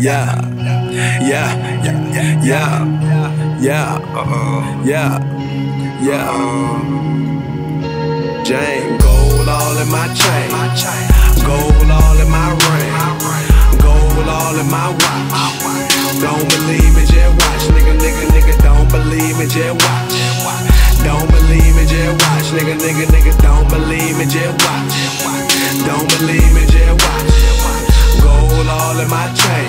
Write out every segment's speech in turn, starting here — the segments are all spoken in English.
Yeah, yeah, yeah, yeah, yeah, yeah. Jane, gold all in my chain, gold all in my ring, gold all in my watch. Don't believe me, just watch, nigga, don't believe me, just watch. Don't believe me, just watch, nigga, don't believe me, just watch. Don't believe me, just watch. Gold all in my chain,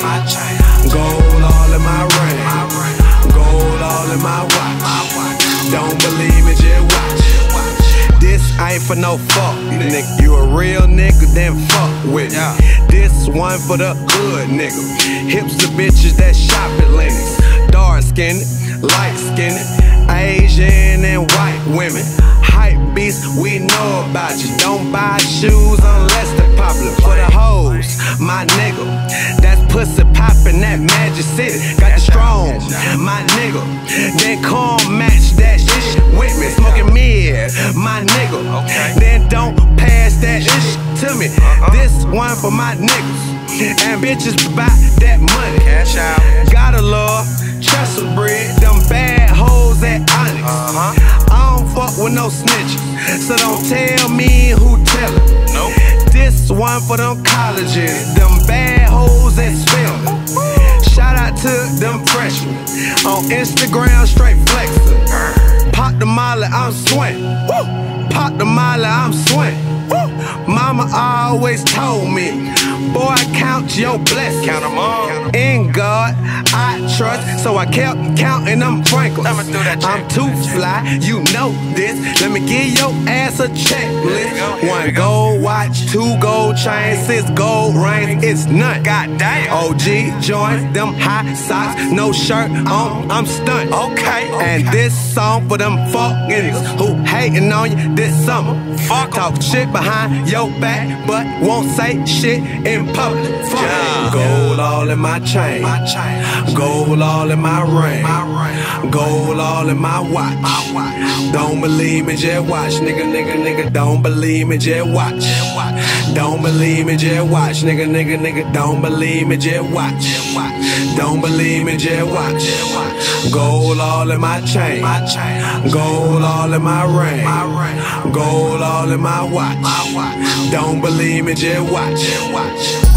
gold all in my ring, gold all in my watch. Don't believe me, just watch. This ain't for no fuck, nigga. You a real nigga, then fuck with me. This one for the hood, nigga. Hipster bitches that shop at Lennox. Dark skinned, light skinned, Asian and white women. Hype beasts, we know about you. Don't buy shoes unless they're popular. For the hoes, my nigga, that's pussy poppin', that Magic City. Got the strong, my nigga. Then come match that shit with me. Smoking mid, my nigga. Then don't pass that shit to me. This one for my niggas. And bitches buy that money. Cash out. Gotta love trestle bread, them bad hoes at Onyx. I don't fuck with no snitches, so don't tell me who tellin'. Nope. This one for them colleges, them bad hoes at Spelman. Shout out to them freshmen on Instagram, straight flexin'. Pop the molly, I'm swing. Pop the molly, I'm swing. Mama always told me, boy, count your blessings. Count them all. In God, I trust, so I kept counting them Franklins. I'm too fly, you know this. Let me give your ass a checklist. 1 gold watch, 2 gold chains, 6 gold rings, it's none. Goddamn. OG joints, them high socks, no shirt on, I'm stunned. Okay. And this song for them fuck niggas who hating on you this summer. Fuck talk shit behind your back, but won't say shit in public. Fuck. Gold all in my chain, gold all in my ring, gold all in my watch. Don't believe me, just watch, nigga, don't believe me, just watch. Don't believe me, just watch, nigga, don't believe me, just watch. Don't believe me, just watch. Gold all in my chain, gold all in my ring, gold all in my watch. Don't believe me, just watch.